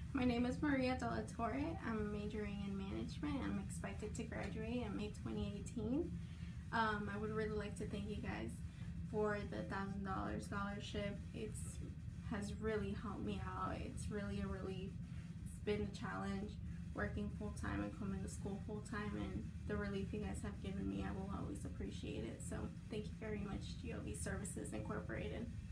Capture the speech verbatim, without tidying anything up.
My name is Maria De La Torre. I'm majoring in management. I'm expected to graduate in May twenty eighteen. Um, I would really like to thank you guys for the one thousand dollars scholarship. It's has really helped me out. It's really a relief. It's been a challenge working full time and coming to school full time, and the relief you guys have given me, I will always appreciate it. So thank you very much, G O V Services Incorporated.